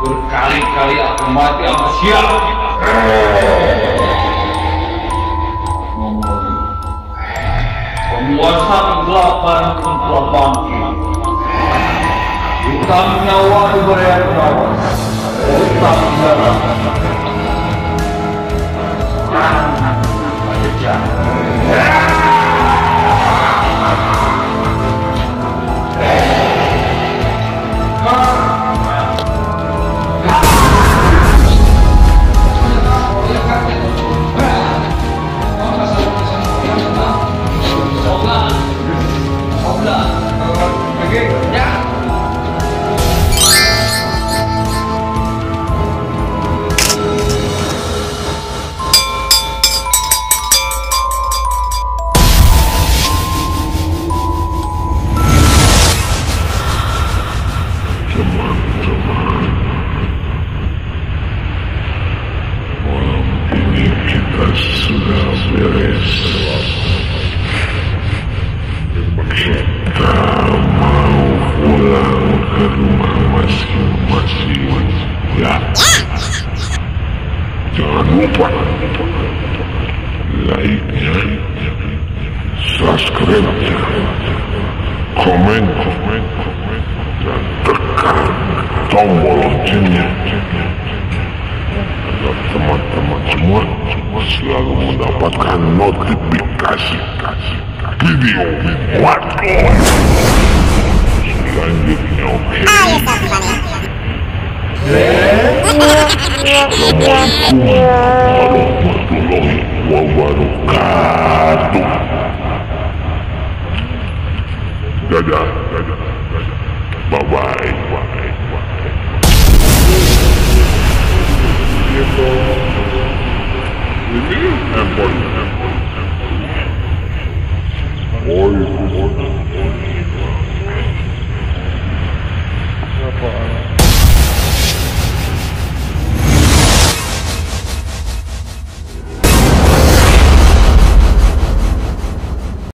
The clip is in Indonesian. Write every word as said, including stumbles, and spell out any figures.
Berkali-kali aku mati sama siapa? Penguasa kegelapan telah bangkit. Hitam nyawa diberi nyawa. Hitam darah. Jangan lupa like-nya, subscribe, komen, dan tekan tombol loncengnya agar teman-teman semua selalu mendapatkan notifikasi video Watkon selanjutnya. Oke. Assalamualaikum warahmatullahi wabarakatuh. Dadah, dadah, dadah. Bye bye, bye bye. Ini handphone, handphone, handphone. Oh, itu.